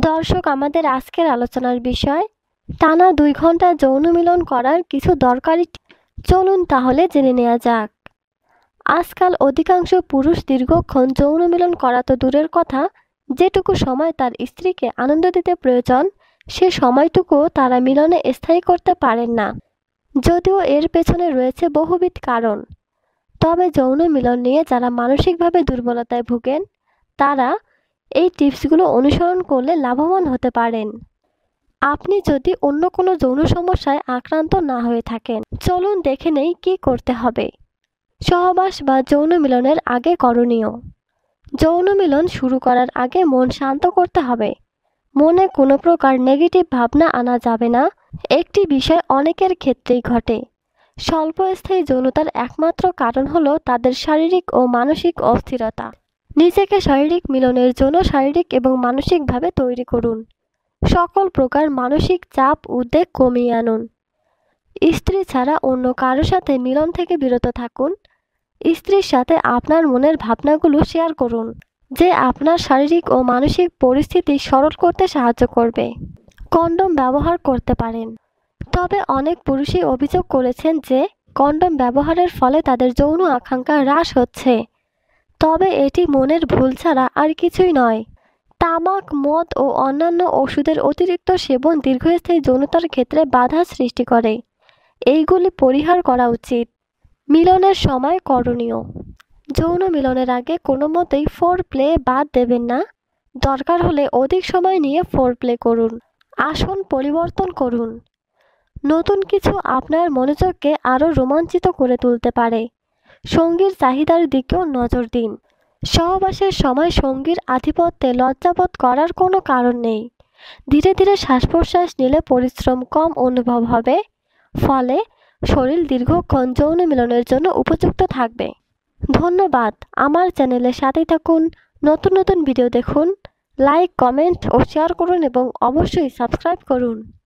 দর্শক, আমাদের আজকের আলোচনার বিষয় টানা 2 ঘন্টা যৌন মিলন করার কিছু দরকারি চলুন তাহলে জেনে নেওয়া যাক। আজকাল অধিকাংশ পুরুষ দীর্ঘক্ষণ যৌন মিলন করা তো দূরের কথা, যেটুকু সময় তার স্ত্রীকে আনন্দ দিতে প্রয়োজন সে সময়টুকুও তারা মিলনে স্থায়ী করতে পারেন না, যদিও এর পেছনে রয়েছে বহুবিধ কারণ। তবে যৌন মিলন নিয়ে যারা মানসিকভাবে দুর্বলতায় ভোগেন তারা এই টিপসগুলো অনুসরণ করলে লাভবান হতে পারেন। আপনি যদি অন্য কোনো যৌন সমস্যায় আক্রান্ত না হয়ে থাকেন, চলুন দেখে নেই কী করতে হবে। সহবাস বা যৌন মিলনের আগে করণীয়। যৌন মিলন শুরু করার আগে মন শান্ত করতে হবে। মনে কোনো প্রকার নেগেটিভ ভাবনা আনা যাবে না। একটি বিষয় অনেকের ক্ষেত্রেই ঘটে, স্বল্পস্থায়ী যৌনতার একমাত্র কারণ হলো তাদের শারীরিক ও মানসিক অস্থিরতা। নিজেকে শারীরিক মিলনের জন্য শারীরিক এবং মানসিকভাবে তৈরি করুন। সকল প্রকার মানসিক চাপ উদ্বেগ কমিয়ে আনুন। স্ত্রী ছাড়া অন্য কারো সাথে মিলন থেকে বিরত থাকুন। স্ত্রীর সাথে আপনার মনের ভাবনাগুলো শেয়ার করুন, যে আপনার শারীরিক ও মানসিক পরিস্থিতি সরল করতে সাহায্য করবে। কন্ডোম ব্যবহার করতে পারেন, তবে অনেক পুরুষই অভিযোগ করেছেন যে কন্ডোম ব্যবহারের ফলে তাদের যৌন আকাঙ্ক্ষা হ্রাস হচ্ছে। তবে এটি মনের ভুল ছাড়া আর কিছুই নয়। তামাক, মদ ও অন্যান্য ওষুধের অতিরিক্ত সেবন দীর্ঘস্থায়ী যৌনতার ক্ষেত্রে বাধা সৃষ্টি করে। এইগুলি পরিহার করা উচিত। মিলনের সময় করণীয়। যৌন মিলনের আগে কোনো মতেই ফোরপ্লে বাদ দেবেন না। দরকার হলে অধিক সময় নিয়ে ফোরপ্লে করুন। আসন পরিবর্তন করুন। নতুন কিছু আপনার মনোযোগকে আরও রোমাঞ্চিত করে তুলতে পারে। সঙ্গীর চাহিদার দিকেও নজর দিন। সহবাসের সময় সঙ্গীর আধিপত্যে লজ্জাবোধ করার কোনো কারণ নেই। ধীরে ধীরে শ্বাস প্রশ্বাস নিলে পরিশ্রম কম অনুভব হবে, ফলে শরীর দীর্ঘক্ষণ যৌন মিলনের জন্য উপযুক্ত থাকবে। ধন্যবাদ। আমার চ্যানেলের সাথেই থাকুন। নতুন নতুন ভিডিও দেখুন। লাইক, কমেন্ট ও শেয়ার করুন এবং অবশ্যই সাবস্ক্রাইব করুন।